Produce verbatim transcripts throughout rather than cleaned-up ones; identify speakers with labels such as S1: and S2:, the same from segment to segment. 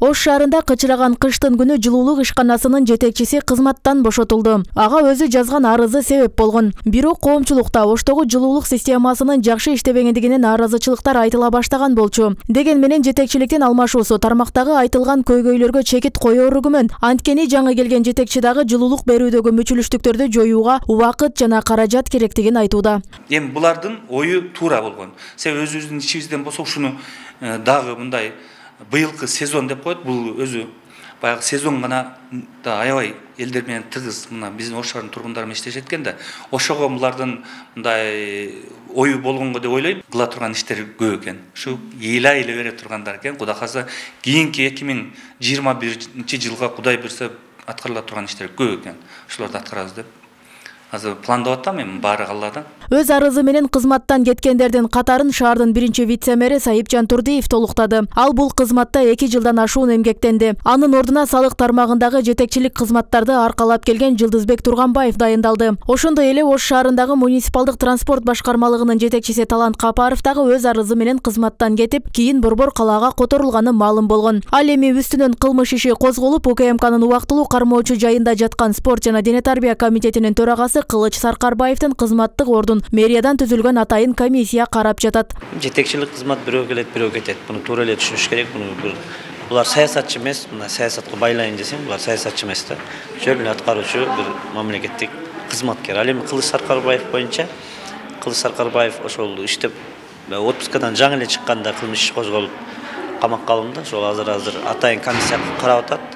S1: Ош шаарында кычыраган кыштын күнү жылуулук ишканасынын жетекчиси кызматтан бошотулду. Ага өзү жазган арызы себеп болгон. Бирок коомчулукта Оштогу жылуулук системасынын жакшы иштебегендигинен нааразычылыктар айтыла баштаган болчу. Деген менен жетекчиликтин алмашуусу тармактагы айтылган көйгөйлөргө чекит коёру күмөн. Анткени жаңы келген жетекчи дагы жылуулук берүүдөгү мүчүлүштүктөрдү жоюуга убакыт жана каражат керектигин айтууда.
S2: Эми булардын ою туура болгон. Себеби өзүбүздүн ичибизден болсо ушуну дагы мындай быйылкы сезон деп коет. Бул өзү баягы сезон гана да аябай элдер менен тыгыз мына биздин Ош шаарынын тургундары менен иштешет экен да. Ошого булардын мындай ою болгонго деп ойлойм. Кыла турган иштер көп экен. Ушу ыйла эле бере тургандар экен. Кудай кааласа кийинки эки миң жыйырма биринчи жылга Кудай буйрса аткарыла турган иштер көп экен. Ошолорду аткарабыз деп азыр пландап атам эми баары Алладан.
S1: Өз арызы менен кызматтан кеткендердин катарын шаардын биринчи вице-мэри Сайыпжан Турдиев толуктады. Ал бул кызматта эки жылдан ашуун эмгектенди. Анын ордуна салык тармагындагы жетекчилик кызматтарды аркалап келген Жылдызбек Турганбаев дайындалды. Ошондой эле Ош шаарындагы муниципалдык транспорт башкармалыгынын жетекчиси Талант Капаров дагы өз арызы менен кызматтан кетип, кийин Борбор калаага которулганы маалым болгон. Ал эми үстүнөн кылмыш иши козголуп, УКМКнын убактылуу кармоочу жайында жаткан спорт жана дене тарбия комитетинин төрагасы Кылыч Саркарбаевдин кызматтык ордун мэриядан түзүлгөн атайын комиссия карап жатат.
S3: Жетекчилик кызмат бирөө келет, бирөө кетет. Буну туура эле түшүнүш керек. Буну булар саясатчы эмес, мына саясатка байлайын десең, булар саясатчы эмес да. Жөн эле аткаруучу бир мамлекеттик кызматкер. Ал эми Кылыч Саркарбаев боюнча, Кылыч Саркарбаев ошол иштеп отпускадан жаңы эле чыкканда кылмыш иш козголуп камакка алынды. Ошол азыр-азыр атайын комиссия карап атат.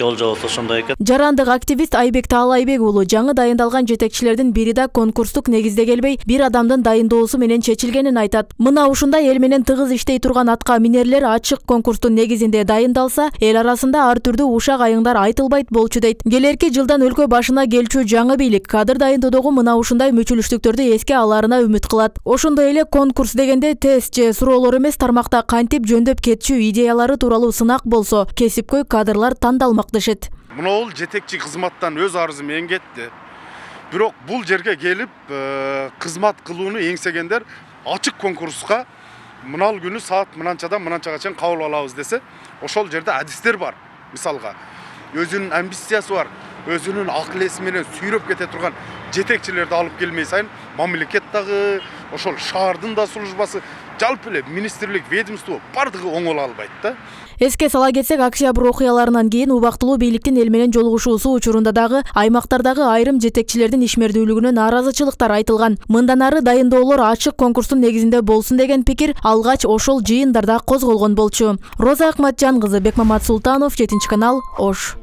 S1: Жарандык активист Айбек Таалайбек уулу жаңы дайындалган жетекчилердин бири да конкурстук негизде келбей, бир адамдын дайындоосу менен чечилгенин айтат. Мына ушундай эл менен тыгыз иштей турган атка минерлер ачык конкурстун негизинде дайындалса, эл арасында ар түрдүү ушак айыңдар айтылбайт болчу дейт. Келерки жылдан өлкө башына келчү жаңы бийлик кадыр дайындоодогу мына ушундай мүчүлүштүктөрдү эске алаарына үмүт кылат. Ошондой эле конкурс дегенде тест же суроолор эмес, тармакта кантип жөндөп кетчү идеялары тууралуу сынак болсо, кесипкөй кадрлар тандалмак.
S4: Мынол жетекчи кызматтан өз арызы менен кетти. Бирок бул жерге келип кызмат кылууну эңсегендер ачык конкурска мынал күнү саат мынанчадан мынанчага чейин кабыл алабыз десе, ошол жерде адистер бар. Мисалга, өзүнүн амбициясы бар, өзүнүн акыл эси менен сүйрөп кете турган жетекчилерди алып келмей сайын мамлекет дагы, ошол шаардын да службасы, жалпы эле министрлик, ведомство бардыгы оңоло албайт да.
S1: Эске сала кетсек, октябрь окуяларынан кийин убактылуу бийликтин эл менен жолугушуусу учурунда дагы аймактардагы айрым жетекчилердин ишмердүүлүгүнө нааразычылыктар айтылган. Мындан ары дайындоолор ачык конкурстун негизинде болсун деген пикир алгач ошол жыйындарда козголгон болчу. Роза Акматжан кызы, Бекмамат Султанов, жетинчи канал, Ош.